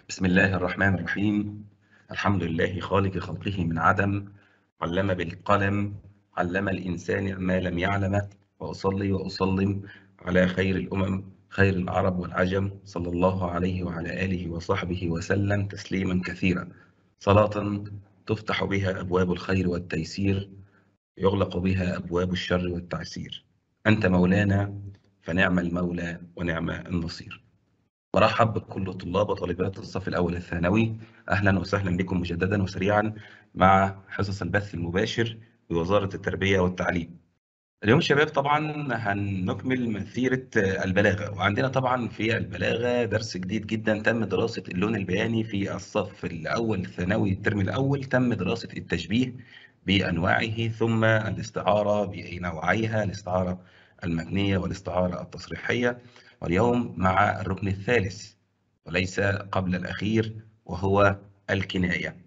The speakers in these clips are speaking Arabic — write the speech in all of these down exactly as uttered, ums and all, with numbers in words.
بسم الله الرحمن الرحيم. الحمد لله خالق خلقه من عدم، علم بالقلم، علم الإنسان ما لم يعلم. وأصلي وأسلم على خير الأمم، خير العرب والعجم، صلى الله عليه وعلى آله وصحبه وسلم تسليما كثيرا. صلاة تفتح بها أبواب الخير والتيسير، يغلق بها أبواب الشر والتعسير. أنت مولانا فنعم المولى ونعم النصير. مرحب بكل طلاب وطالبات الصف الأول الثانوي، أهلا وسهلا بكم مجددا وسريعا مع حصص البث المباشر بوزارة التربية والتعليم. اليوم شباب طبعا هنكمل مسيرة البلاغة، وعندنا طبعا في البلاغة درس جديد جدا. تم دراسة اللون البياني في الصف الأول الثانوي الترم الأول، تم دراسة التشبيه بأنواعه، ثم الاستعارة بنوعيها، الاستعارة المكنية والاستعارة التصريحية. واليوم مع الركن الثالث وليس قبل الأخير، وهو الكناية،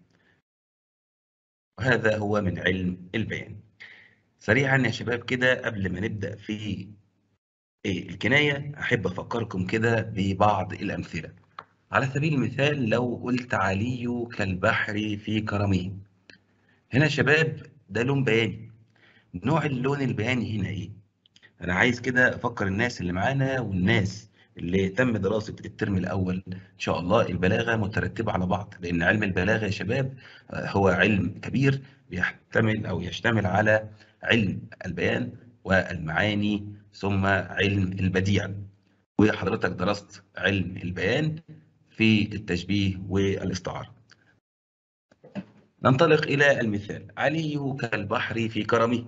وهذا هو من علم البيان. سريعا يا شباب كده قبل ما نبدأ في إيه الكناية، أحب أفكركم كده ببعض الأمثلة. على سبيل المثال لو قلت علي كالبحر في كرمه، هنا يا شباب ده لون بياني. نوع اللون البياني هنا إيه؟ أنا عايز كده أفكر الناس اللي معانا والناس اللي تم دراسة الترم الأول إن شاء الله. البلاغة مترتبة على بعض، لأن علم البلاغة يا شباب هو علم كبير بيحتمل أو يشتمل على علم البيان والمعاني ثم علم البديع. وحضرتك درست علم البيان في التشبيه والاستعارة. ننطلق إلى المثال: علي كالبحر في كرمه،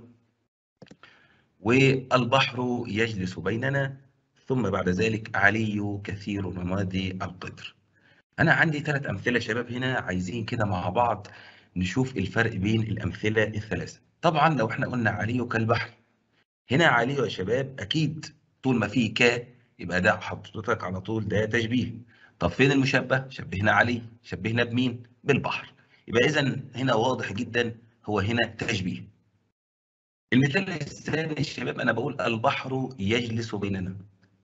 والبحر يجلس بيننا، ثم بعد ذلك علي كثير رماد القدر. أنا عندي ثلاث أمثلة شباب هنا، عايزين كده مع بعض نشوف الفرق بين الأمثلة الثلاثة. طبعا لو احنا قلنا علي كالبحر، هنا علي يا شباب أكيد طول ما فيه ك يبقى ده حضرتك على طول ده تشبيه. طب فين المشبه؟ شبهنا علي، شبهنا بمين؟ بالبحر. يبقى إذا هنا واضح جدا هو هنا تشبيه. المثال الثاني يا شباب، أنا بقول البحر يجلس بيننا.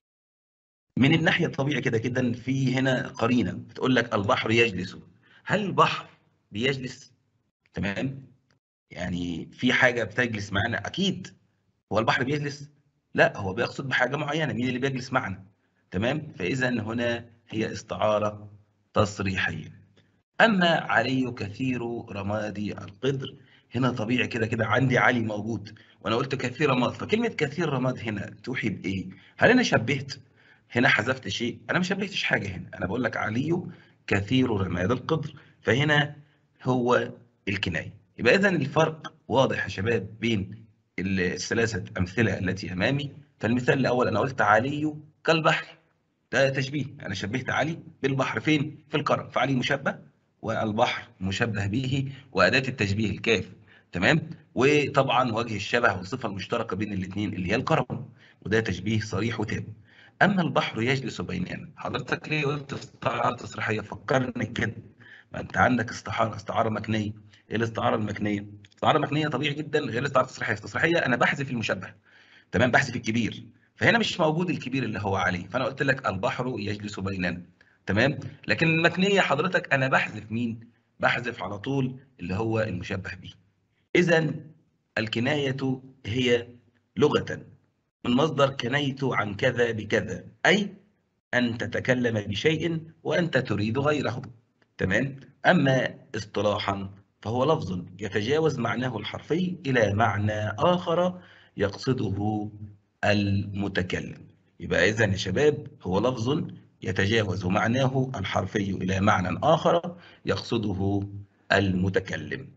من الناحية الطبيعية كده كده في هنا قرينة بتقول لك البحر يجلس. هل البحر بيجلس؟ تمام؟ يعني في حاجة بتجلس معانا أكيد. هو البحر بيجلس؟ لا، هو بيقصد بحاجة معينة. مين اللي بيجلس معنا؟ تمام؟ فإذا هنا هي استعارة تصريحية. أما علي كثير رماد القدر، هنا طبيعي كده كده عندي علي موجود وأنا قلت كثير رماد، فكلمة كثير رماد هنا توحي بإيه؟ هل أنا شبهت؟ هنا حذفت شيء؟ أنا ما شبهتش حاجة هنا، أنا بقول لك علي كثير رماد القدر، فهنا هو الكناية. يبقى إذا الفرق واضح يا شباب بين الثلاثة أمثلة التي أمامي. فالمثال الأول أنا قلت علي كالبحر، ده تشبيه، أنا شبهت علي بالبحر. فين؟ في الكرم، فعلي مشبه والبحر مشبه به، وأداة التشبيه الكاف. تمام؟ وطبعا وجه الشبه والصفة المشتركة بين الاثنين اللي هي الكرم، وده تشبيه صريح وتام. أما البحر يجلس بيننا، حضرتك ليه قلت استعارة تصريحية؟ فكرني كده. ما أنت عندك استعارة استعارة مكنية. إيه الاستعارة المكنية؟ استعارة مكنية طبيعي جدا غير الاستعارة التصريحية. التصريحية أنا بحذف المشبه، تمام، بحذف الكبير، فهنا مش موجود الكبير اللي هو عليه، فانا قلت لك البحر يجلس بيننا. تمام. لكن المكنيه حضرتك انا بحذف مين؟ بحذف على طول اللي هو المشبه به. اذا الكنايه هي لغه من مصدر كنيت عن كذا بكذا، اي ان تتكلم بشيء وانت تريد غيره. تمام. اما اصطلاحا فهو لفظ يتجاوز معناه الحرفي الى معنى اخر يقصده المتكلم. يبقى إذن يا شباب هو لفظ يتجاوز معناه الحرفي إلى معنى آخر يقصده المتكلم.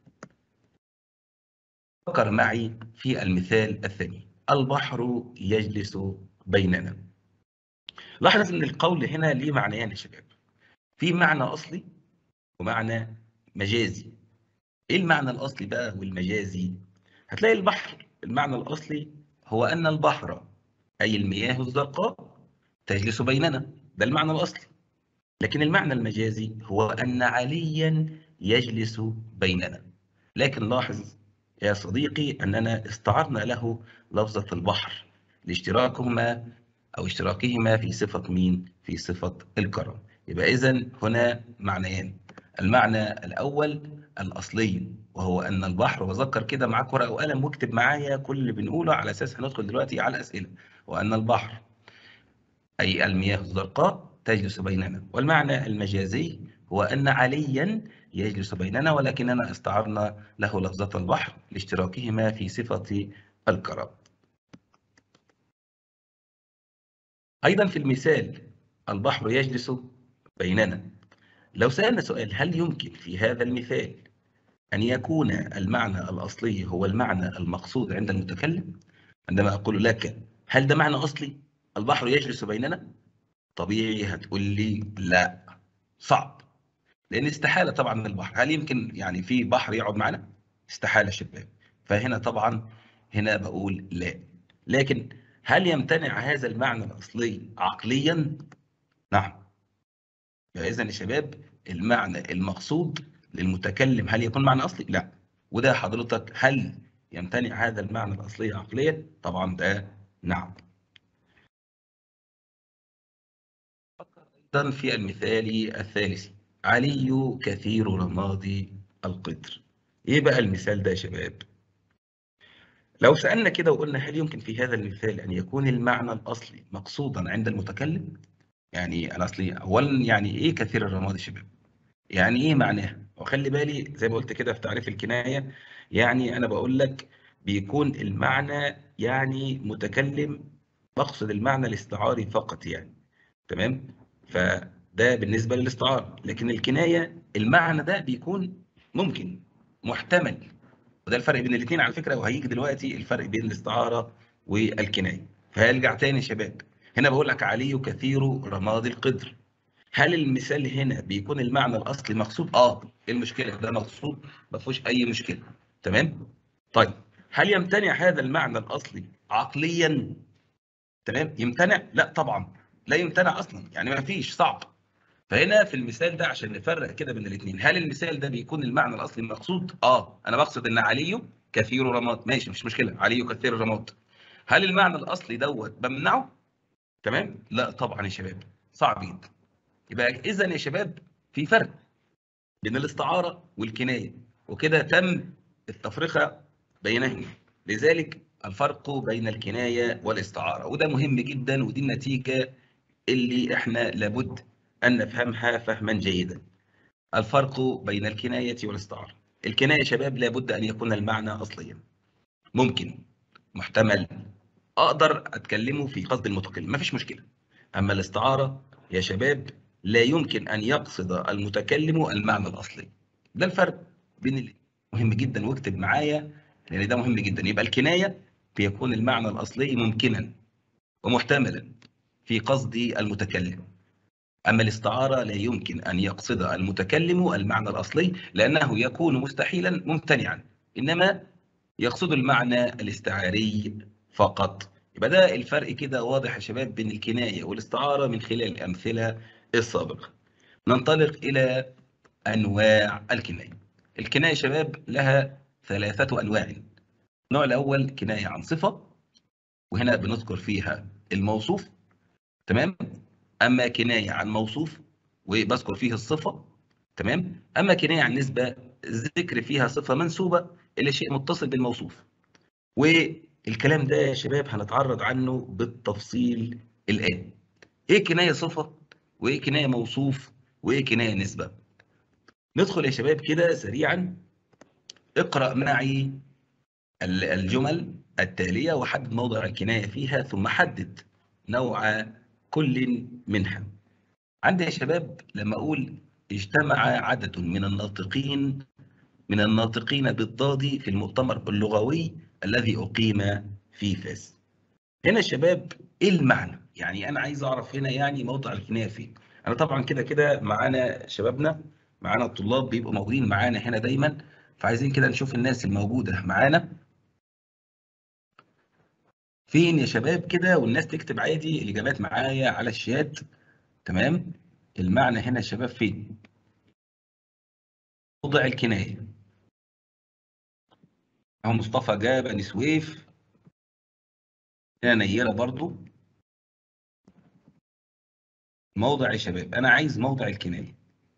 فكر معي في المثال الثاني: البحر يجلس بيننا. لاحظ أن القول هنا ليه معنيان يا شباب، في معنى أصلي ومعنى مجازي. إيه المعنى الأصلي بقى والمجازي؟ هتلاقي البحر المعنى الأصلي هو أن البحر أي المياه الزرقاء تجلس بيننا، ده المعنى الأصلي. لكن المعنى المجازي هو أن عليا يجلس بيننا. لكن لاحظ يا صديقي أننا استعرنا له لفظة البحر لاشتراكهما أو اشتراكهما في صفة مين؟ في صفة الكرم. يبقى إذن هنا معنيان. المعنى الأول الأصلي، وهو أن البحر، وذكر كده معاك ورقة وقلم واكتب معايا كل اللي بنقوله على أساس هندخل دلوقتي على الأسئلة. وأن البحر أي المياه الزرقاء تجلس بيننا. والمعنى المجازي هو أن عليا يجلس بيننا، ولكننا استعرنا له لفظة البحر لاشتراكهما في صفة الكرم. أيضا في المثال البحر يجلس بيننا، لو سألنا سؤال هل يمكن في هذا المثال أن يكون المعنى الأصلي هو المعنى المقصود عند المتكلم؟ عندما أقول لك هل ده معنى أصلي البحر يجلس بيننا؟ طبيعي هتقول لي لا، صعب، لأن استحالة طبعا البحر، هل يمكن يعني في بحر يقعد معنا؟ استحالة شباب. فهنا طبعا هنا بقول لا. لكن هل يمتنع هذا المعنى الأصلي عقليا؟ نعم. إذا يا شباب المعنى المقصود للمتكلم هل يكون معنى أصلي؟ لا. وده حضرتك هل يمتنع هذا المعنى الأصلي عقليا؟ طبعا ده نعم. أيضا في المثال الثالث علي كثير رماد القدر. إيه بقى المثال ده يا شباب؟ لو سألنا كده وقلنا هل يمكن في هذا المثال أن يكون المعنى الأصلي مقصودا عند المتكلم؟ يعني الأصلي أولا يعني إيه كثير الرماد يا شباب؟ يعني ايه معناها؟ وخلي بالي زي ما قلت كده في تعريف الكناية، يعني انا بقول لك بيكون المعنى يعني متكلم، بقصد المعنى الاستعاري فقط يعني، تمام؟ فده بالنسبة للاستعارة. لكن الكناية المعنى ده بيكون ممكن محتمل، وده الفرق بين الاثنين على فكرة، وهيجي دلوقتي الفرق بين الاستعارة والكناية. فهرجع تاني يا شباب، هنا بقول لك علي كثير رماد القدر. هل المثال هنا بيكون المعنى الاصلي مقصود؟ اه، ايه المشكله؟ ده مقصود، ما فيهوش اي مشكله، تمام. طيب هل يمتنع هذا المعنى الاصلي عقليا؟ تمام، يمتنع؟ لا طبعا، لا يمتنع اصلا، يعني ما فيش، صعب. فهنا في المثال ده عشان نفرق كده بين الاثنين، هل المثال ده بيكون المعنى الاصلي مقصود؟ اه، انا بقصد ان علي كثير رماد، ماشي مش مشكله، علي كثير رماد. هل المعنى الاصلي دوت بمنعه؟ تمام، لا طبعا يا شباب، صعب جدا. يبقى اذا يا شباب في فرق بين الاستعارة والكناية، وكده تم التفرقة بينهما. لذلك الفرق بين الكناية والاستعارة، وده مهم جدا، ودي النتيجة اللي احنا لابد أن نفهمها فهما جيدا. الفرق بين الكناية والاستعارة، الكناية يا شباب لابد أن يكون المعنى أصليا، ممكن، محتمل، أقدر أتكلمه في قصد المتكلم، مفيش مشكلة. أما الاستعارة يا شباب لا يمكن أن يقصد المتكلم المعنى الأصلي. ده الفرق بين ال... مهم جدا، واكتب معايا لأن ده مهم جدا. يبقى الكناية بيكون المعنى الأصلي ممكنا ومحتملا في قصد المتكلم، أما الاستعارة لا يمكن أن يقصد المتكلم المعنى الأصلي لأنه يكون مستحيلا ممتنعا، إنما يقصد المعنى الاستعاري فقط. يبقى ده الفرق كده واضح يا شباب بين الكناية والاستعارة من خلال الأمثلة السابقة. ننطلق إلى أنواع الكناية. الكناية يا شباب لها ثلاثة أنواع. النوع الأول كناية عن صفة، وهنا بنذكر فيها الموصوف، تمام. أما كناية عن موصوف وبذكر فيه الصفة، تمام. أما كناية عن نسبة، ذكر فيها صفة منسوبة إلى شيء متصل بالموصوف. والكلام ده يا شباب هنتعرض عنه بالتفصيل الآن. إيه كناية صفة؟ وإيه كناية موصوف؟ وإيه كناية نسبة؟ ندخل يا شباب كده سريعا، اقرأ معي الجمل التالية وحدد موضع الكناية فيها، ثم حدد نوع كل منها. عندي يا شباب لما أقول اجتمع عدد من الناطقين من الناطقين بالضاد في المؤتمر اللغوي الذي أقيم في فاس. هنا يا شباب إيه المعنى؟ يعني أنا عايز أعرف هنا يعني موضع الكناية فين. أنا طبعا كده كده معانا شبابنا، معانا الطلاب بيبقوا موجودين معانا هنا دايما، فعايزين كده نشوف الناس الموجودة معانا فين يا شباب كده، والناس تكتب عادي الإجابات معايا على الشات، تمام. المعنى هنا يا شباب فين؟ موضع الكناية. أهو مصطفى جاب، بني سويف، هنا نيرة برضو، موضع يا شباب، انا عايز موضع الكنايه.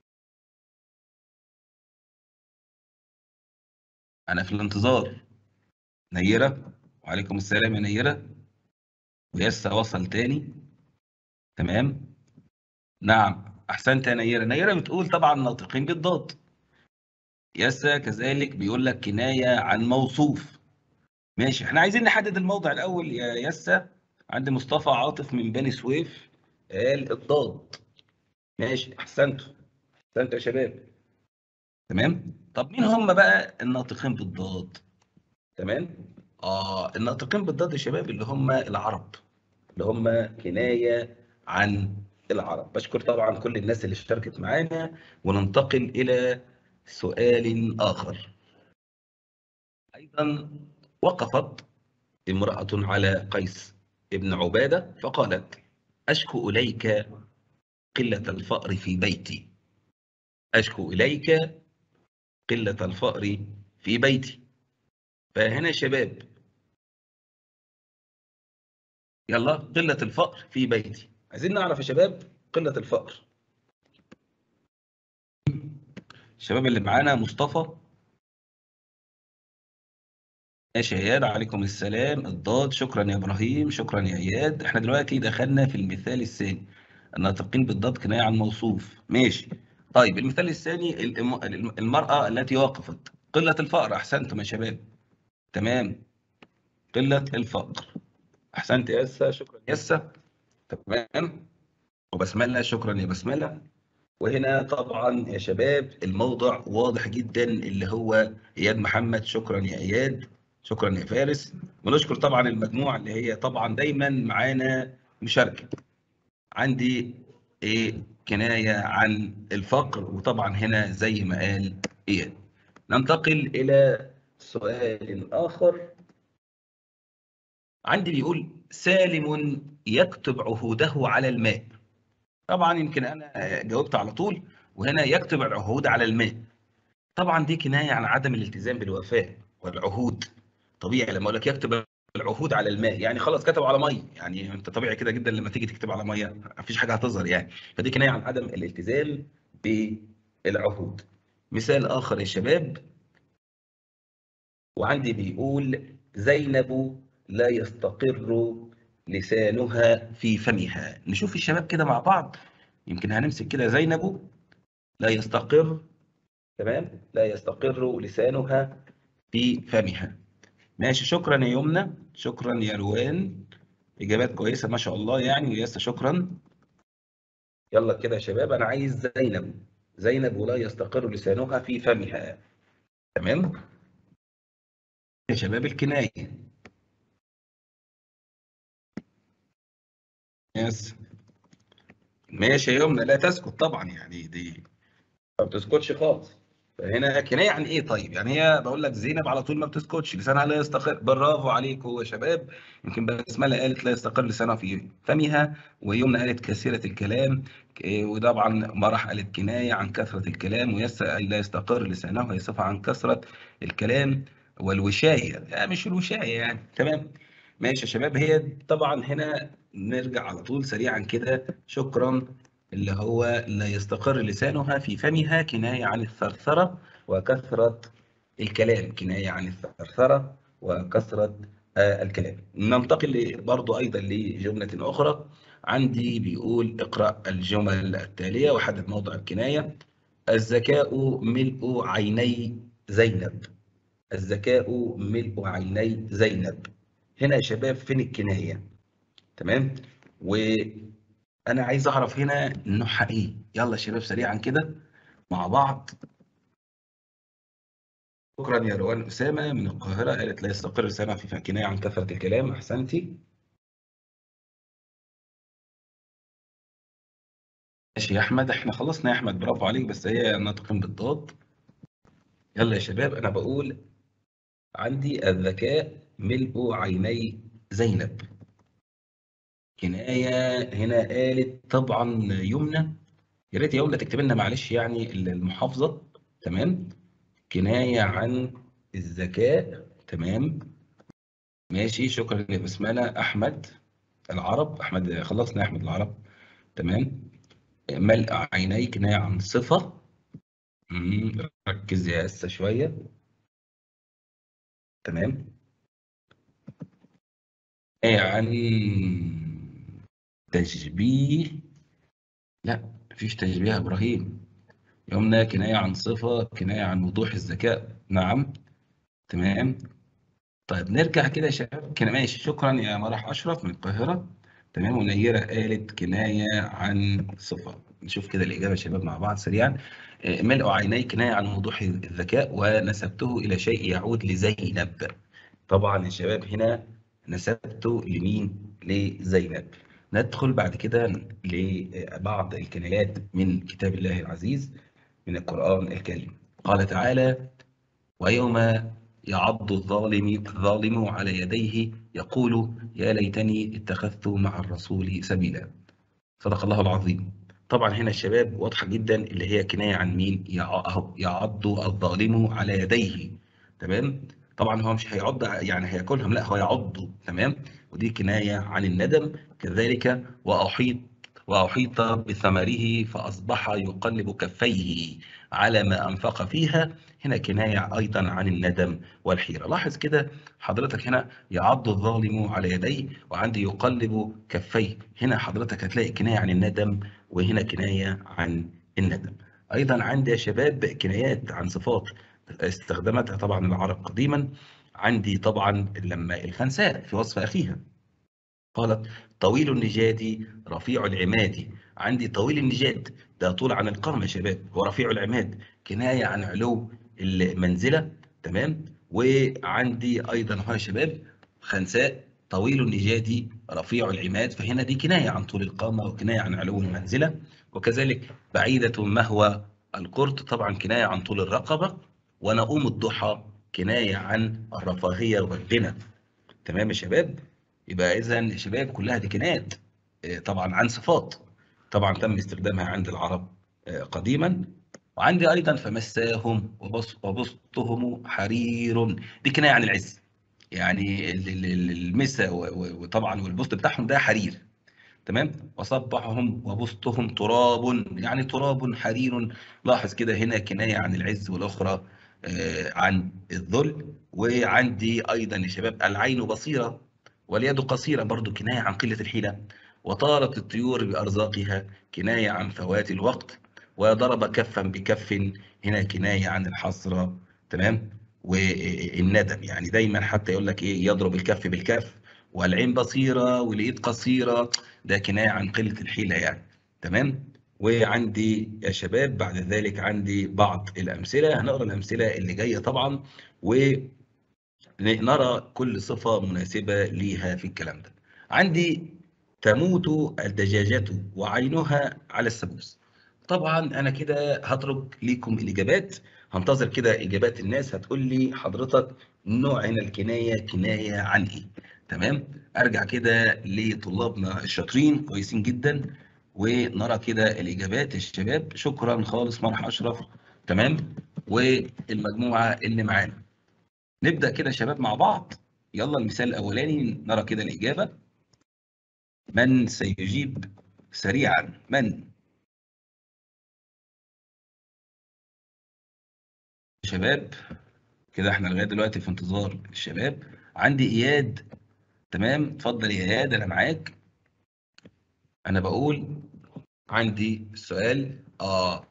انا في الانتظار. نيره، وعليكم السلام يا نيره. ويسا وصل تاني. تمام. نعم احسنت يا نيره. نيره بتقول طبعا ناطقين بالضاد. يسا كذلك بيقول لك كنايه عن موصوف. ماشي، احنا عايزين نحدد الموضع الاول يا يسا. عندي مصطفى عاطف من بني سويف قال الضاد. ماشي احسنتوا. احسنتوا يا شباب. تمام. طب مين هم بقى الناطقين بالضاد؟ تمام. اه الناطقين بالضاد يا شباب اللي هم العرب، اللي هم كنايه عن العرب. بشكر طبعا كل الناس اللي اشتركت معانا، وننتقل الى سؤال اخر. ايضا وقفت امراه على قيس ابن عباده فقالت: اشكو اليك قله الفأر في بيتي. اشكو اليك قله الفأر في بيتي. فهنا يا شباب، يلا قلة الفقر في بيتي. عايزين نعرف يا شباب قلة الفقر. الشباب اللي معانا مصطفى. ماشي يا اياد، عليكم السلام. الضاد، شكرا يا ابراهيم، شكرا يا اياد. احنا دلوقتي دخلنا في المثال الثاني. الناطقين بالضاد كناية عن موصوف. ماشي. طيب المثال الثاني، الم- الم- المرأة التي وقفت قلة الفقر. احسنتم يا شباب. تمام. قلة الفقر. احسنت يا يسا، شكرا يا يسا. تمام. وبسملة، شكرا يا بسملة. وهنا طبعا يا شباب الموضع واضح جدا، اللي هو اياد محمد. شكرا يا اياد، شكرا يا فارس. ونشكر طبعا المجموعه اللي هي طبعا دايما معانا مشاركه. عندي ايه كنايه عن الفقر، وطبعا هنا زي ما قال اياد. ننتقل الى سؤال اخر. عندي بيقول: سالم يكتب عهوده على الماء. طبعا يمكن انا جاوبت على طول، وهنا يكتب العهود على الماء. طبعا دي كنايه عن عدم الالتزام بالوفاء والعهود. طبيعي لما اقول لك يكتب العهود على الماء، يعني خلاص كتب على ميه، يعني انت طبيعي كده جدا لما تيجي تكتب على ميه مفيش حاجه هتظهر يعني. فدي كنايه عن عدم الالتزام بالعهود. مثال اخر يا شباب، وعندي بيقول: زينب لا يستقر لسانها في فمها. نشوف الشباب كده مع بعض. يمكن هنمسك كده زينب لا يستقر. تمام. لا يستقر لسانها في فمها. ماشي، شكرا يا يمنى، شكرا يا روان. اجابات كويسه ما شاء الله يعني، وياسا شكرا. يلا كده يا شباب، انا عايز زينب. زينب ولا يستقر لسانها في فمها. تمام. يا شباب الكنايه. يس. ماشي يا يمنى، لا تسكت طبعا يعني، دي ما بتسكتش خالص. فهنا كنايه عن ايه؟ طيب يعني هي بقول لك زينب على طول ما بتسكتش، لسانها لا يستقر. برافو عليكم يا شباب. يمكن بسمله قالت لا يستقر لسانها في فمها، ويمنى قالت كثيره الكلام. إيه، وطبعا مرح قالت كنايه عن كثره الكلام، ويسا أي لا يستقر لسانه هي صفه عن كثره الكلام. والوشايه يعني مش الوشايه يعني. تمام. ماشي يا شباب. هي طبعا هنا نرجع على طول سريعا كده. شكرا. اللي هو لا يستقر لسانها في فمها كناية عن الثرثرة وكثرة الكلام. كناية عن الثرثرة وكثرة آه، الكلام. ننتقل برضو أيضا لجملة أخرى. عندي بيقول: اقرأ الجمل التالية وحدد موضع الكناية. الذكاء ملء عيني زينب. الذكاء ملء عيني زينب. هنا يا شباب فين الكناية؟ تمام. و انا عايز اعرف هنا نوعها ايه. يلا يا شباب سريعا كده مع بعض. شكرا يا روان اسامه من القاهره، قالت لا يستقر لسانها في كنايه عن كثره الكلام. احسنتي. ماشي يا احمد، احنا خلصنا يا احمد، برافو عليك، بس هي ناطق بالضاد. يلا يا شباب انا بقول: عندي الذكاء ملء عيني زينب. كنايه هنا قالت طبعا يمنى. يا ريت يا يمنى تكتب لنا معلش يعني المحافظه. تمام. كنايه عن الذكاء. تمام. ماشي، شكرا يا بسملة. أحمد العرب، أحمد خلصنا يا أحمد العرب. تمام. ملء عيني كناية عن صفة. مم، ركز يا أسا شوية. تمام. كناية عن تشبيه. لا، مفيش تشبيه يا إبراهيم. يمنى كناية عن صفة، كناية عن وضوح الذكاء. نعم. تمام. طيب نرجع كده يا شباب كده. ماشي، شكرا يا مرح أشرف من القاهرة. تمام. ونيرة قالت كناية عن صفة. نشوف كده الإجابة يا شباب مع بعض سريعا. آه، ملء عيني كناية عن وضوح الذكاء، ونسبته إلى شيء يعود لزينب. طبعا يا شباب هنا نسبته لمين؟ لزينب. ندخل بعد كده لبعض الكنايات من كتاب الله العزيز من القرآن الكريم. قال تعالى: ويوم يعض الظالم الظالم على يديه يقول يا ليتني اتخذت مع الرسول سبيلا. صدق الله العظيم. طبعا هنا الشباب واضحة جدا اللي هي كناية عن مين؟ يع- أهو، يعض الظالم على يديه. تمام. طبعا هو مش هيعض يعني هياكلهم، لا هو يعض. تمام. ودي كناية عن الندم. كذلك وأحيط وأحيط بثمره فأصبح يقلب كفيه على ما أنفق فيها. هنا كناية أيضا عن الندم والحيرة. لاحظ كده حضرتك هنا يعض الظالم على يديه، وعندي يقلب كفيه. هنا حضرتك هتلاقي كناية عن الندم، وهنا كناية عن الندم. أيضا عندي يا شباب كنايات عن صفات استخدمتها طبعا العرب قديما. عندي طبعا لما الخنساء في وصف أخيها قالت طويل النجاد رفيع العماد. عندي طويل النجاد ده طول عن القرن يا شباب، ورفيع العماد كناية عن علو المنزلة. تمام. وعندي أيضا هو يا شباب خنساء طويل النجاد رفيع العماد، فهنا دي كناية عن طول القامة وكناية عن علو المنزلة. وكذلك بعيدة مهوى القرط طبعا كناية عن طول الرقبة. ونؤوم الضحى كناية عن الرفاهية والغنى. تمام يا شباب. يبقى اذا يا شباب كلها دي كنايات آه، طبعا عن صفات طبعا تم استخدامها عند العرب آه، قديما. وعندي ايضا فمساهم وبس- وبسطهم حرير. دي كنايه عن العز. يعني ال- ال- ال- المسا و- و- وطبعا والبسط بتاعهم ده حرير. تمام. وصبحهم وبسطهم تراب، يعني تراب حرير. لاحظ كده هنا كناية عن العز، والأخرى آه، عن الذل. وعندي أيضا يا شباب العين بصيرة واليد قصيرة، برضو كناية عن قلة الحيلة. وطارت الطيور بأرزاقها كناية عن فوات الوقت. وضرب كفا بكف، هنا كناية عن الحسرة. تمام. والندم، يعني دايما حتى يقول لك ايه يضرب الكف بالكف. والعين بصيرة واليد قصيرة، ده كناية عن قلة الحيلة يعني. تمام. وعندي يا شباب بعد ذلك عندي بعض الأمثلة. هنقرأ الأمثلة اللي جاية طبعا، ونرى كل صفة مناسبة ليها في الكلام ده. عندي تموت الدجاجة وعينها على السبوس. طبعا أنا كده هترك ليكم الإجابات. هنتظر كده إجابات الناس هتقول لي حضرتك نوع هنا الكناية كناية عن إيه. تمام. أرجع كده لطلابنا الشاطرين كويسين جدا، ونرى كده الإجابات الشباب. شكرا خالص مرحبا أشرف. تمام. والمجموعة اللي معانا نبدأ كده يا شباب مع بعض. يلا المثال الأولاني نرى كده الإجابة. من سيجيب سريعا؟ من شباب؟ كده احنا لغاية دلوقتي في انتظار الشباب. عندي إياد. تمام. اتفضل يا إياد أنا معاك. أنا بقول عندي السؤال اه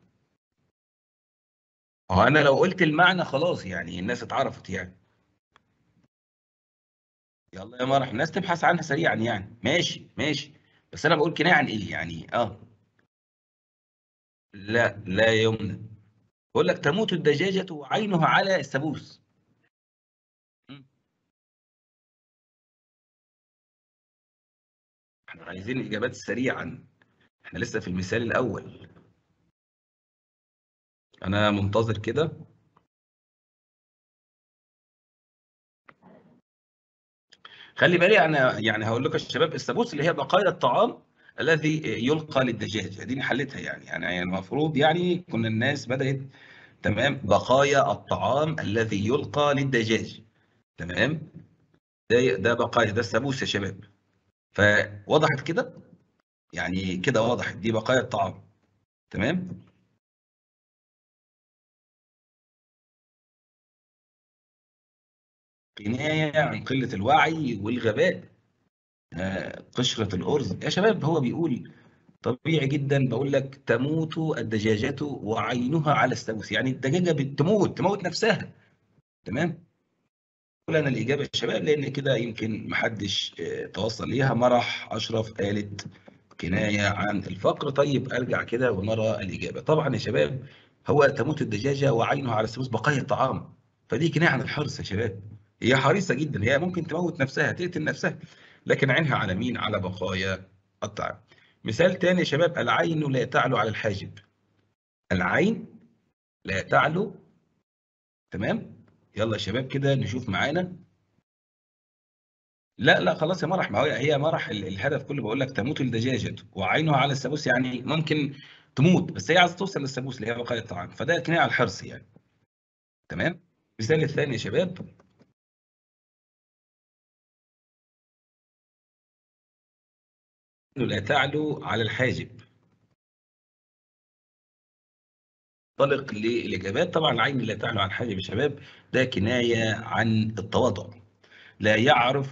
هو أنا لو قلت المعنى خلاص يعني الناس اتعرفت يعني. يلا يا مرح الناس تبحث عنها سريعا يعني. ماشي ماشي. بس أنا بقول كناية عن إيه يعني اه لا لا يمنى. بقول لك تموت الدجاجة وعينها على السبوس. مم. احنا عايزين إجابات سريعا. احنا لسه في المثال الأول. أنا منتظر كده. خلي بالي أنا يعني هقول لكم يا شباب السبوس اللي هي بقايا الطعام الذي يلقى للدجاج. دي حلتها يعني يعني المفروض يعني كنا الناس بدأت. تمام. بقايا الطعام الذي يلقى للدجاج. تمام. ده ده بقايا ده السبوس يا شباب. فوضحت كده. يعني كده واضح دي بقايا الطعام. تمام. كناية عن قلة الوعي والغباء. آه، قشرة الأرز يا شباب، هو بيقول طبيعي جدا، بقول لك تموت الدجاجة وعينها على السوس، يعني الدجاجة بتموت تموت نفسها. تمام. قول أنا الإجابة يا شباب، لأن كده يمكن محدش آه، توصل ليها. مرح أشرف قالت كناية عن الفقر. طيب أرجع كده ونرى الإجابة. طبعا يا شباب، هو تموت الدجاجة وعينها على السوس بقايا الطعام، فدي كناية عن الحرص يا شباب. هي حريصة جدا، هي ممكن تموت نفسها تقتل نفسها، لكن عينها على مين؟ على بقايا الطعام. مثال تاني يا شباب، العين لا تعلو على الحاجب. العين لا تعلو. تمام. يلا يا شباب كده نشوف معانا. لا لا خلاص يا مرح، ما هو هي مرح ال- الهدف كله بقول لك تموت الدجاجة وعينها على السبوس، يعني ممكن تموت بس هي عايزه توصل للسبوس اللي هي بقايا الطعام، فده كناية على الحرص يعني. تمام. المثال الثاني يا شباب، إنه لا تعلو على الحاجب. طلق للاجابات. طبعا العين لا تعلو على الحاجب يا شباب، ده كنايه عن التواضع. لا يعرف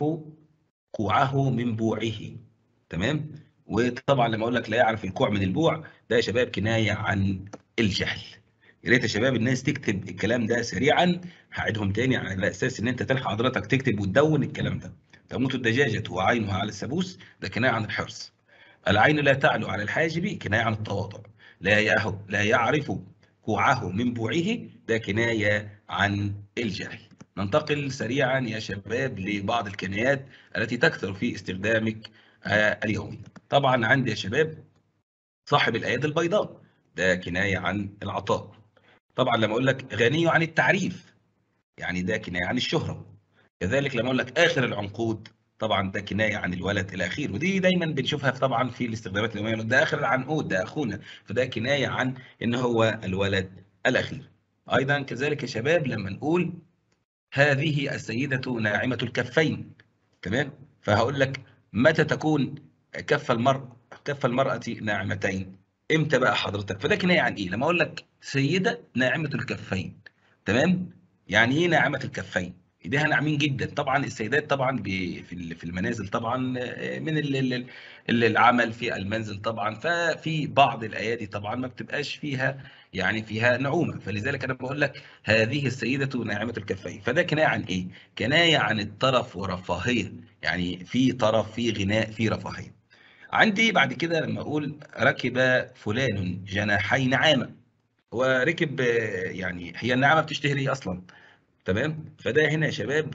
كوعه من بوعه. تمام. وطبعا لما اقول لك لا يعرف الكوع من البوع، ده يا شباب كنايه عن الجهل. يا ريت يا شباب الناس تكتب الكلام ده سريعا. هعيدهم تاني على اساس ان انت تلحق حضرتك تكتب وتدون الكلام ده. تموت الدجاجة وعينها على السبوس، ده كناية عن الحرص. العين لا تعلو على الحاجب، كناية عن التواضع. لا يأه لا يعرف كوعه من بوعه، ده كناية عن الجهل. ننتقل سريعا يا شباب لبعض الكنايات التي تكثر في استخدامك آه، اليومي. طبعا عندي يا شباب صاحب الأيادي البيضاء، ده كناية عن العطاء. طبعا لما اقول لك غني عن التعريف، يعني ده كنايه عن الشهره. كذلك لما اقول لك اخر العنقود، طبعا ده كنايه عن الولد الاخير، ودي دايما بنشوفها طبعا في الاستخدامات اليوميه، ده اخر العنقود ده اخونا، فده كنايه عن ان هو الولد الاخير. ايضا كذلك يا شباب لما نقول هذه السيده ناعمه الكفين. تمام. فهقول لك متى تكون كف المرء كف المرأة ناعمتين؟ امتى بقى حضرتك؟ فده كناية عن ايه؟ لما اقول لك سيدة ناعمة الكفين. تمام. يعني ايه ناعمة الكفين؟ ايديها ناعمين جدا. طبعا السيدات طبعا ب- في ال- في المنازل طبعا، آه، من ال- ال- ال- العمل في المنزل طبعا، ففي بعض الايادي طبعا ما بتبقاش فيها يعني فيها نعومه، فلذلك انا بقول لك هذه السيده ناعمه الكفين. فده كنايه عن ايه؟ كنايه عن الطرف ورفاهيه، يعني في طرف في غناء في رفاهيه. عندي بعد كده لما اقول ركب فلان جناحي نعامه، هو ركب آه، يعني هي النعامه بتشتهي ايه اصلا؟ تمام. فده هنا يا شباب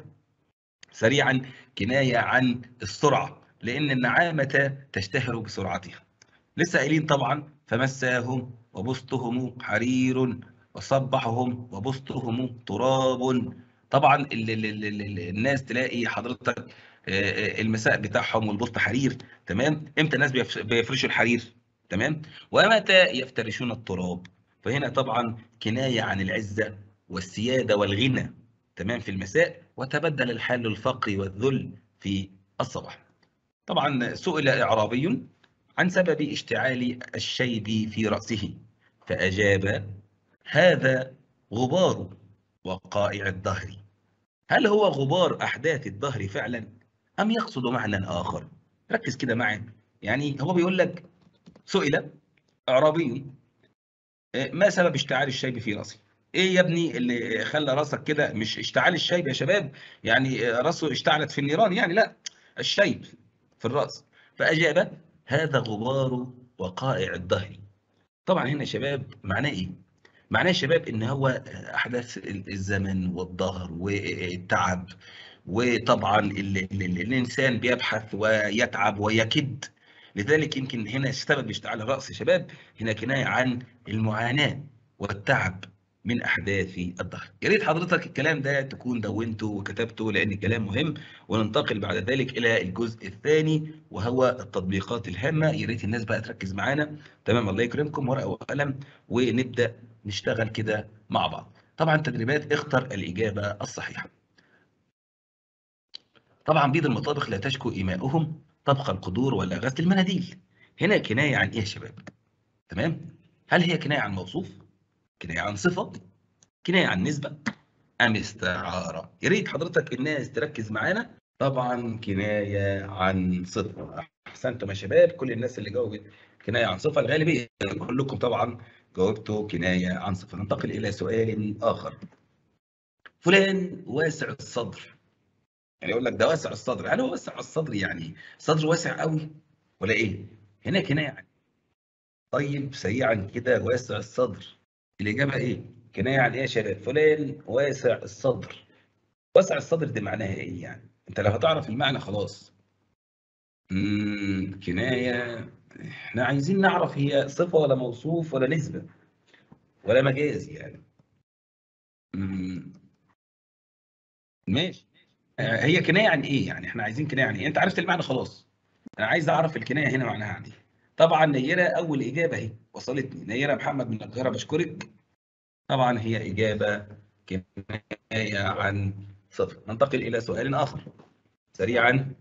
سريعا كنايه عن السرعه، لان النعامه تشتهر بسرعتها. لسه قايلين طبعا فمساهم وبسطهم حرير وصبحهم وبسطهم تراب. طبعا ال ال ال ال ال الناس تلاقي حضرتك آه، آه، المساء بتاعهم والبسط حرير. تمام. امتى الناس بيفش- بيفرشوا الحرير؟ تمام. ومتى يفترشون التراب؟ فهنا طبعا كناية عن العزة والسيادة والغنى. تمام. في المساء، وتبدل الحال الفقر والذل في الصباح. طبعا سئل إعرابي عن سبب اشتعال الشيب في رأسه، فأجاب هذا غبار وقائع الدهر. هل هو غبار أحداث الدهر فعلا، أم يقصد معنى آخر؟ ركز كده معي. يعني هو بيقول لك سئل إعرابي آه، ما سبب اشتعال الشيب في رأسه؟ ايه يا ابني اللي خلى راسك كده؟ مش اشتعال الشيب يا شباب يعني آه، راسه اشتعلت في النيران يعني، لا، الشيب في الرأس. فأجاب هذا غبار وقائع الدهر. طبعا هنا يا شباب معناه ايه؟ معناه يا شباب ان هو احداث الزمن والدهر والتعب، وطبعا ال ال ال الانسان بيبحث ويتعب ويكد. لذلك يمكن هنا السبب اشتعال الرأس يا شباب هنا كناية عن المعاناة والتعب من احداث الدهر. يا ريت حضرتك الكلام ده تكون دونته وكتبته، لان الكلام مهم. وننتقل بعد ذلك الى الجزء الثاني وهو التطبيقات الهامة. يا ريت الناس بقى تركز معانا. تمام. الله يكرمكم، ورقة وقلم ونبدأ نشتغل كده مع بعض. طبعا تدريبات اختر الإجابة الصحيحة. طبعا بيض المطابخ لا تشكو إماؤهم طبخ القدور ولا غسل المناديل. هنا كناية عن إيه يا شباب؟ تمام؟ هل هي كناية عن موصوف؟ كناية عن صفة؟ كناية عن نسبة؟ أم استعارة؟ يا ريت حضرتك الناس تركز معانا. طبعا كناية عن صفة. أحسنتم يا شباب، كل الناس اللي جاوبت كناية عن صفة، الغالبية كلكم طبعا جاوبتوا كناية عن صفة. ننتقل إلى سؤال آخر. فلان واسع الصدر. يعني يقول لك ده واسع الصدر، هل هو واسع الصدر يعني صدر واسع قوي ولا إيه؟ هنا كناية عن. طيب سريعا كده، واسع الصدر الإجابة إيه؟ كناية عن إيه يا شباب؟ فلان واسع الصدر. واسع الصدر دي معناها إيه يعني؟ أنت لو هتعرف المعنى خلاص. امم كناية. إحنا عايزين نعرف هي صفة ولا موصوف ولا نسبة ولا مجاز يعني. امم ماشي. آه، هي كناية عن إيه يعني؟ إحنا عايزين كناية عن إيه؟ أنت عرفت المعنى خلاص. أنا عايز أعرف الكناية هنا معناها عن إيه. طبعا نيرة أول إجابة أهي وصلتني. نيرة محمد من القاهرة، بشكرك. طبعا هي إجابة كناية عن صفة. ننتقل إلى سؤال آخر سريعا.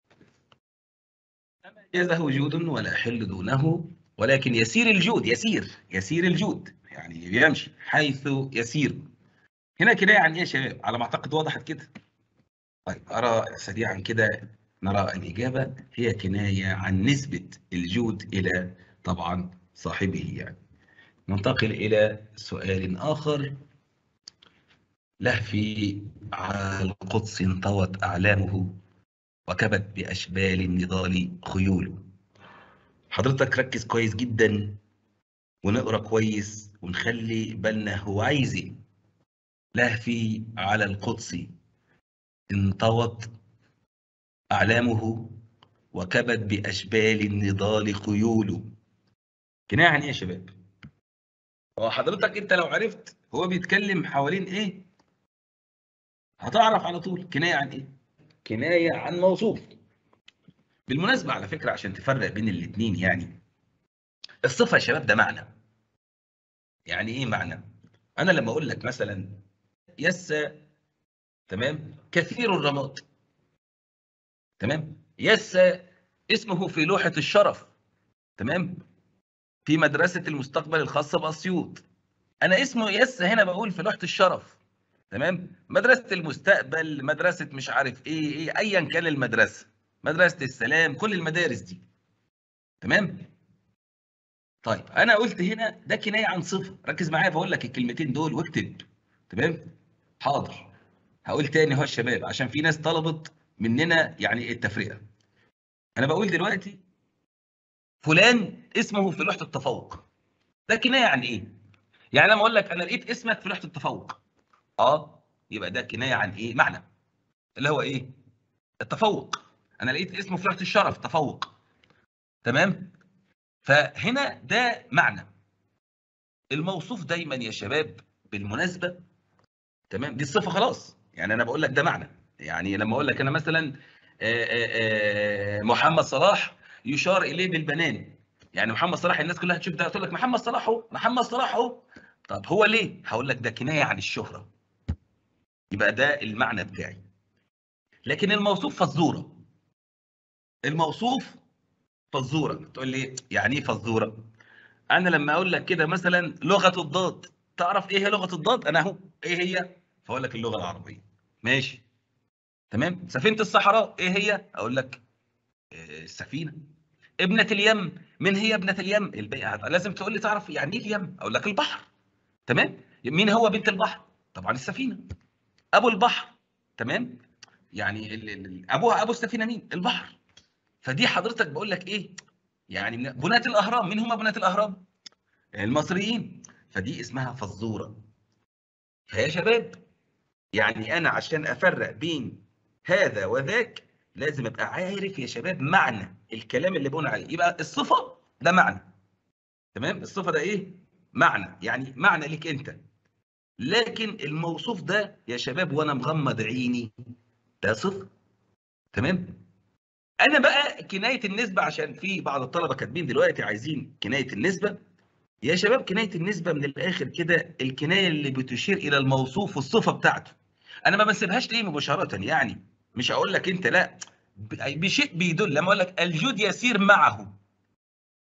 جازه وجود ولا حل دونه، ولكن يسير الجود. يسير يسير الجود يعني بيمشي حيث يسير. هنا كناية عن إيه يا شباب؟ على ما أعتقد وضحت كده. طيب أرى سريعا كده نرى الإجابة. هي كناية عن نسبة الجود إلى طبعا صاحبه يعني. ننتقل إلى سؤال آخر. لهفي على القدس انطوت أعلامه، وكبت بأشبال النضال خيوله. حضرتك ركز كويس جدا ونقرأ كويس ونخلي بالنا هو عايز ايه. لهفي على القدس انطوت أعلامه، وكبت بأشبال النضال خيوله. كناية عن ايه يا شباب؟ هو حضرتك انت لو عرفت هو بيتكلم حوالين ايه هتعرف على طول كناية عن ايه. كناية عن موصوف. بالمناسبة على فكرة عشان تفرق بين الاتنين يعني، الصفة يا شباب ده معنى. يعني ايه معنى؟ انا لما اقول لك مثلا يس، تمام، كثير الرماد، تمام، يس اسمه في لوحة الشرف، تمام، في مدرسة المستقبل الخاصة بأسيوط. انا اسمه يس هنا بقول في لوحة الشرف، تمام، مدرسة المستقبل، مدرسة مش عارف ايه ايه ايا كان المدرسة، مدرسة السلام، كل المدارس دي، تمام. طيب انا قلت هنا ده كناية عن صفة. ركز معايا بقول لك الكلمتين دول واكتب. تمام. حاضر. هقول تاني اهو يا شباب عشان في ناس طلبت مننا يعني التفرقة. انا بقول دلوقتي فلان اسمه في لوحة التفوق. ده كناية عن ايه؟ يعني لما اقول لك انا لقيت اسمك في لوحة التفوق، اه، يبقى ده كناية عن ايه؟ معنى اللي هو ايه؟ التفوق. انا لقيت اسمه في لوحة الشرف، تفوق، تمام. فهنا ده معنى. الموصوف دايما يا شباب بالمناسبة، تمام، دي الصفة خلاص. يعني انا بقول لك ده معنى. يعني لما اقول لك انا مثلا آه، آه، آه، محمد صلاح يشار اليه بالبنان، يعني محمد صلاح الناس كلها تشوف ده تقول لك محمد صلاح اهو، محمد صلاح اهو. طب هو ليه؟ هقول لك ده كناية عن الشهرة. يبقى ده المعنى بتاعي. لكن الموصوف فزورة. الموصوف فزورة. تقول لي يعني ايه فزورة؟ انا لما اقول لك كده مثلا لغة الضاد، تعرف ايه هي لغة الضاد؟ انا اهو ايه هي؟ فاقول لك اللغة العربية. ماشي، تمام. سفينة الصحراء ايه هي؟ اقول لك آه، السفينة. ابنة اليم، من هي ابنة اليم؟ البيئة. لازم تقول لي تعرف يعني ايه اليم؟ اقول لك البحر، تمام. مين هو بنت البحر؟ طبعا السفينة. ابو البحر، تمام، يعني ال- ال- ابوها ابو السفينة مين؟ البحر. فدي حضرتك بقول لك ايه؟ يعني من- بناة الاهرام، مين هم بناة الاهرام؟ المصريين. فدي اسمها فزورة. فيا شباب يعني انا عشان افرق بين هذا وذاك لازم ابقى عارف يا شباب معنى الكلام اللي بقول عليه. يبقى الصفة ده معنى، تمام، الصفة ده ايه؟ معنى، يعني معنى ليك انت. لكن الموصوف ده يا شباب وانا مغمض عيني ده صفة، تمام. انا بقى كناية النسبة، عشان في بعض الطلبة كاتبين دلوقتي عايزين كناية النسبة. يا شباب كناية النسبة من الآخر كده الكناية اللي بتشير إلى الموصوف والصفة بتاعته. أنا ما بسيبهاش ليه مباشرة يعني، مش هقول لك أنت لا، ب- بشيء بيدل. لما أقول لك الجود يسير معه،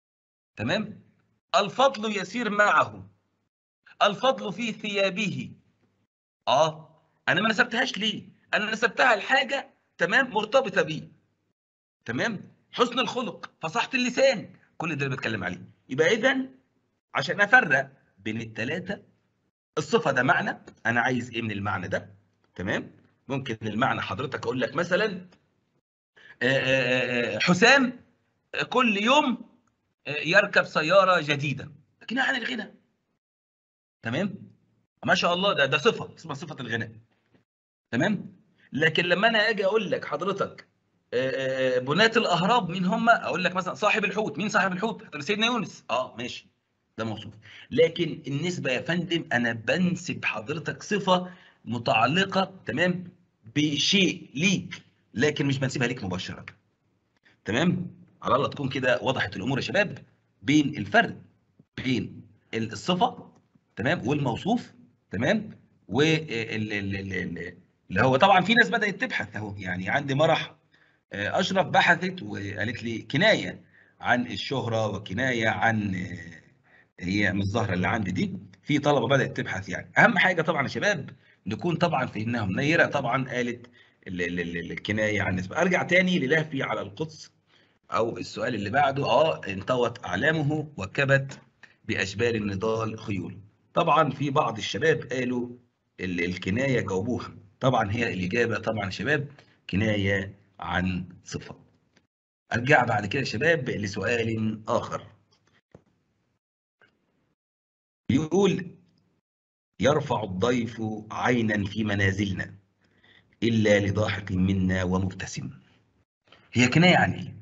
تمام؟ الفضل يسير معه، الفضل في ثيابه. اه انا ما نسبتهاش ليه؟ انا نسبتها لحاجه تمام مرتبطه بيه. تمام؟ حسن الخلق، فصاحه اللسان، كل ده اللي بتكلم عليه. يبقى اذا عشان افرق بين الثلاثه، الصفه ده معنى، انا عايز ايه من المعنى ده؟ تمام؟ ممكن المعنى حضرتك اقول لك مثلا حسام كل يوم يركب سياره جديده، لكنها عن الغنى. تمام؟ ما شاء الله، ده ده صفه اسمها صفه الغناء. تمام؟ لكن لما انا اجي اقول لك حضرتك بناة الاهرام مين هم؟ اقول لك مثلا صاحب الحوت. مين صاحب الحوت؟ هتقول سيدنا يونس. اه ماشي، ده موصوف. لكن النسبه يا فندم انا بنسب حضرتك صفه متعلقه تمام بشيء ليك، لكن مش بنسيبها ليك مباشره. تمام؟ على الله تكون كده وضحت الامور يا شباب، بين الفرق بين الصفه تمام والموصوف. تمام؟ واللي هو طبعا في ناس بدات تبحث اهو، يعني عندي مرح اشرف بحثت وقالت لي كنايه عن الشهره وكنايه عن هي مش الزهره اللي عندي دي. في طلبه بدات تبحث. يعني اهم حاجه طبعا يا شباب نكون طبعا فهمناها منيره. طبعا قالت ال- ال- ال- الكنايه عن نسبه. ارجع تاني للهفي على القدس، او السؤال اللي بعده. اه انطوت اعلامه وكبت باشبال النضال خيول. طبعا في بعض الشباب قالوا ال- الكنايه جاوبوها. طبعا هي الاجابه طبعا يا شباب كنايه عن صفه. ارجع بعد كده يا شباب لسؤال اخر، بيقول يرفع الضيف عينا في منازلنا الا لضاحك منا ومبتسم. هي كنايه عن ايه؟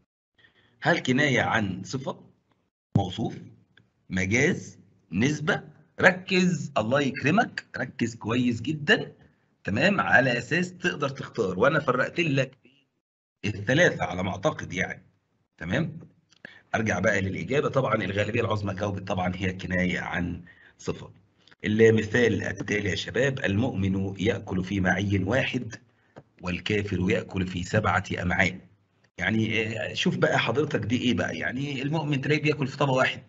هل كنايه عن صفه، موصوف، مجاز، نسبة؟ ركز الله يكرمك، ركز كويس جدا. تمام؟ على اساس تقدر تختار، وانا فرقت لك الثلاثة على ما اعتقد يعني. تمام؟ ارجع بقى للاجابة. طبعا الغالبية العظمى جاوبت طبعا هي كناية عن صفة. المثال التالي يا شباب: المؤمن يأكل في معي واحد والكافر يأكل في سبعة أمعاء. يعني شوف بقى حضرتك دي ايه بقى؟ يعني المؤمن تلاقيه بياكل في طبق واحد،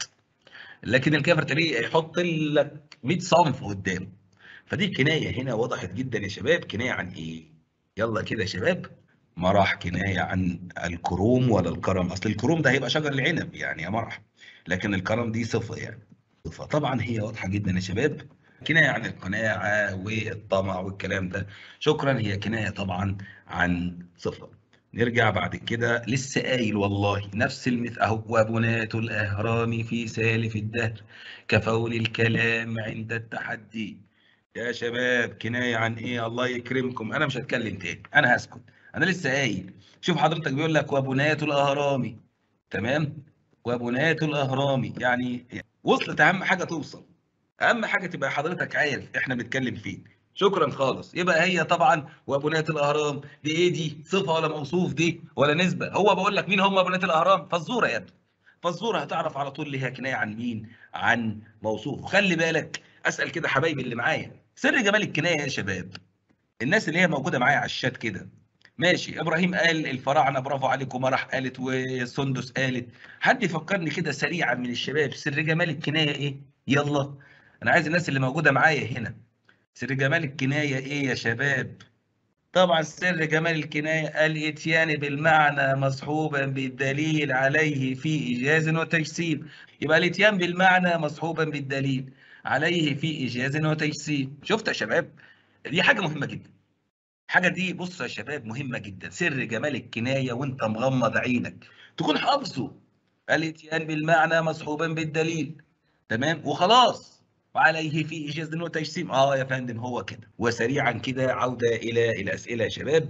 لكن الكافر تلاقيه يحط لك مية صنف قدامه. فدي كنايه هنا وضحت جدا يا شباب. كنايه عن ايه؟ يلا كده يا شباب. مرح كنايه عن الكروم ولا الكرم؟ اصل الكروم ده هيبقى شجر العنب يعني يا مرح، لكن الكرم دي صفه يعني. صفه طبعا هي واضحه جدا يا شباب. كنايه عن القناعه والطمع والكلام ده. شكرا، هي كنايه طبعا عن صفه. نرجع بعد كده، لسه قايل والله نفس المثل اهو: وبنات الاهرام في سالف الدهر كفول الكلام عند التحدي. يا شباب كنايه عن ايه؟ الله يكرمكم، انا مش هتكلم تاني، انا هسكت. انا لسه قايل. شوف حضرتك بيقول لك وبنات الاهرام. تمام؟ وبنات الاهرام يعني وصلت. اهم حاجه توصل، اهم حاجه تبقى حضرتك عارف احنا بنتكلم فين. شكرا خالص. يبقى هي طبعا وبنات الاهرام دي ايه؟ دي صفه ولا موصوف دي ولا نسبه؟ هو بقول لك مين هم بنات الاهرام؟ فالزوره يا ابني. فالزوره هتعرف على طول ليها كنايه عن مين؟ عن موصوف. وخلي بالك اسال كده حبايبي اللي معايا، سر جمال الكنايه يا شباب، الناس اللي هي موجوده معايا على الشات كده. ماشي، ابراهيم قال الفراعنه، برافو عليكم. مرح قالت وسندس قالت. حد يفكرني كده سريعا من الشباب سر جمال الكنايه ايه؟ يلا، انا عايز الناس اللي موجوده معايا هنا، سر جمال الكنايه ايه يا شباب؟ طبعا سر جمال الكنايه الاتيان بالمعنى مصحوبا بالدليل عليه في ايجاز وتجسيم. يبقى الاتيان بالمعنى مصحوبا بالدليل عليه في ايجاز وتجسيم. شفت يا شباب؟ دي حاجه مهمه جدا. حاجه دي بص يا شباب مهمه جدا، سر جمال الكنايه وانت مغمض عينك تكون حافظه: الاتيان بالمعنى مصحوبا بالدليل. تمام؟ وخلاص. وعليه في ايجاز وتجسيم. اه يا فندم هو كده. وسريعا كده عوده الى الاسئله يا شباب.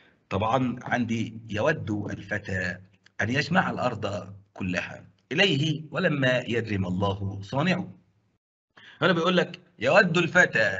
طبعا عندي: يود الفتى ان يجمع الارض كلها اليه ولما يدري ما الله صانعه. هنا بيقول لك يود الفتى،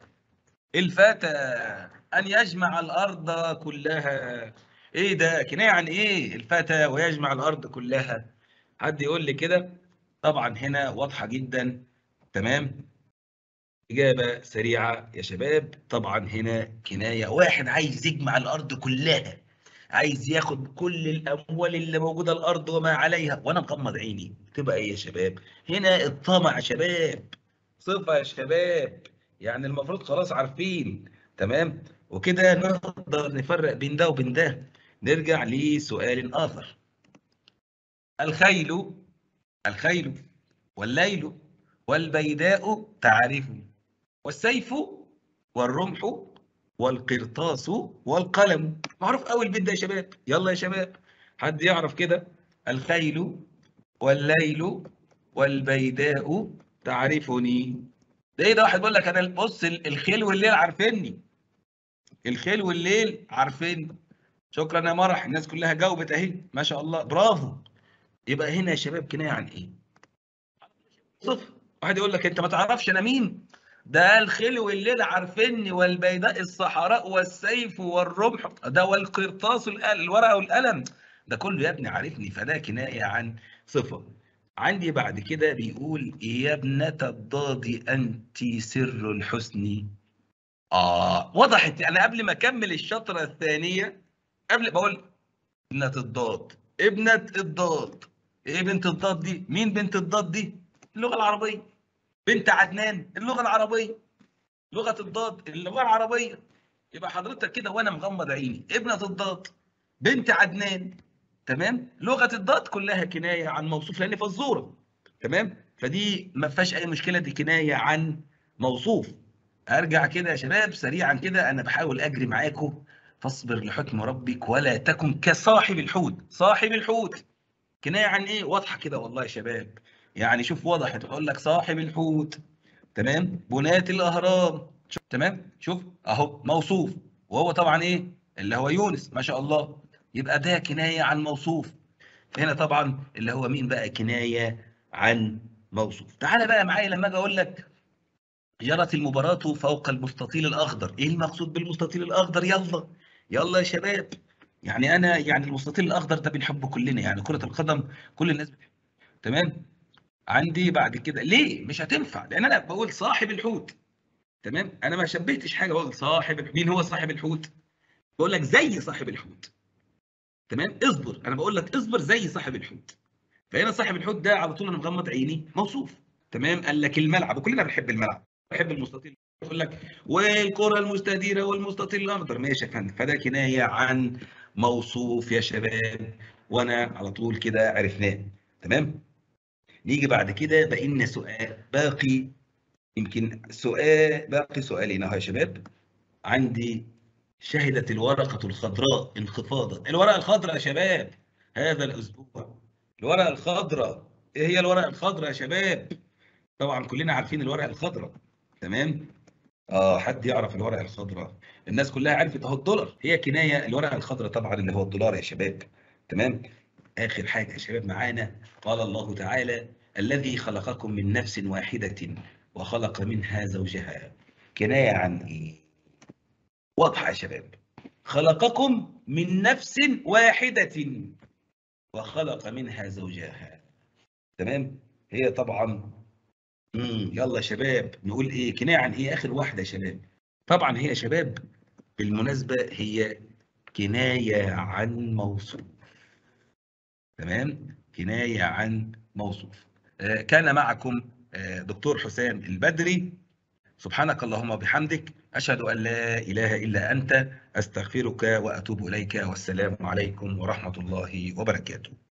الفتى أن يجمع الأرض كلها. إيه ده؟ كناية عن إيه الفتى ويجمع الأرض كلها؟ حد يقول لي كده؟ طبعا هنا واضحة جدا. تمام؟ إجابة سريعة يا شباب. طبعا هنا كناية، واحد عايز يجمع الأرض كلها. عايز ياخد كل الاموال اللي موجوده على الارض وما عليها وانا مغمض عيني، تبقى ايه يا شباب؟ هنا الطمع يا شباب، صفه يا شباب. يعني المفروض خلاص عارفين. تمام، وكده نقدر نفرق بين ده وبين ده. نرجع لسؤال اخر. الخيل الخيل والليل والبيداء تعرف، والسيف والرمح والقرطاس والقلم. معروف قوي البيت ده يا شباب. يلا يا شباب، حد يعرف كده؟ الخيل والليل والبيداء تعرفني. ده ايه ده؟ واحد بيقول لك انا بص الخيل والليل عارفيني، الخيل والليل عارفيني. شكرا يا مرح، الناس كلها جاوبت اهي، ما شاء الله، برافو. يبقى هنا يا شباب كنايه عن ايه؟ صفر. واحد يقول لك انت ما تعرفش انا مين؟ ده الخيل والليل عارفيني، والبيداء الصحراء والسيف والرمح ده والقرطاس الورقه والقلم، ده كله يا ابني عارفني، فده كنايه عن صفه. عندي بعد كده بيقول يا ابنة الضاد انت سر الحسن. اه وضحت. انا قبل ما اكمل الشطره الثانيه، قبل بقول ابنة الضاد، ابنة الضاد. ايه بنت الضاد دي؟ مين بنت الضاد دي؟ اللغة العربية. بنت عدنان اللغة العربية. لغة الضاد اللغة العربية. يبقى حضرتك كده وانا مغمض عيني، ابنة الضاد، بنت عدنان. تمام، لغة الضاد كلها كناية عن موصوف لان فزورة. تمام، فدي ما فيهاش اي مشكلة، دي كناية عن موصوف. ارجع كده يا شباب سريعا كده، انا بحاول اجري معاكم. فاصبر لحكم ربك ولا تكن كصاحب الحوت. صاحب الحوت كناية عن ايه؟ واضحة كده والله يا شباب. يعني شوف وضحت، اقول لك صاحب الحوت. تمام، بناة الاهرام. شوف تمام، شوف اهو موصوف، وهو طبعا ايه اللي هو يونس، ما شاء الله. يبقى ده كناية عن موصوف. هنا طبعا اللي هو مين بقى؟ كناية عن موصوف. تعالى بقى معايا لما اجي اقول لك جرت المباراة فوق المستطيل الأخضر. إيه المقصود بالمستطيل الأخضر؟ يلا يلا يا شباب. يعني أنا يعني المستطيل الأخضر ده بنحبه كلنا، يعني كرة القدم كل الناس بتحبه. تمام. عندي بعد كده ليه مش هتنفع؟ لأن أنا بقول صاحب الحوت. تمام، أنا ما شبهتش حاجة، بقول صاحب الحوت. مين هو صاحب الحوت؟ بقول لك زي صاحب الحوت. تمام، اصبر، أنا بقول لك اصبر زي صاحب الحوت. فهنا صاحب الحوت ده على طول انا مغمض عيني موصوف. تمام، قال لك الملعب، وكلنا بنحب الملعب، بحب المستطيل. يقول لك والكره المستديره والمستطيل الاخضر، ماشي يا فندم، فده كنايه عن موصوف يا شباب، وانا على طول كده عرفناه. تمام، نيجي بعد كده بقى لنا سؤال باقي، يمكن سؤال باقي سؤالين اهو يا شباب. عندي شهدت الورقة الخضراء انخفاضا. الورقة الخضراء يا شباب هذا الأسبوع، الورقة الخضراء. إيه هي الورقة الخضراء يا شباب؟ طبعا كلنا عارفين الورقة الخضراء. تمام؟ آه حد يعرف الورقة الخضراء؟ الناس كلها عرفت أهو الدولار، هي كناية الورقة الخضراء طبعا اللي هو الدولار يا شباب. تمام؟ آخر حاجة يا شباب معانا، قال الله تعالى الذي خلقكم من نفس واحدة وخلق منها زوجها. كناية عن إيه؟ واضحة يا شباب. خلقكم من نفس واحدة وخلق منها زوجها. تمام، هي طبعا مم. يلا يا شباب نقول ايه كناية عن ايه؟ اخر واحدة يا شباب. طبعا هي يا شباب بالمناسبة هي كناية عن موصوف. تمام، كناية عن موصوف. آه كان معكم آه دكتور حسام البدري. سبحانك اللهم وبحمدك، أشهد أن لا إله إلا أنت، أستغفرك وأتوب إليك، والسلام عليكم ورحمة الله وبركاته.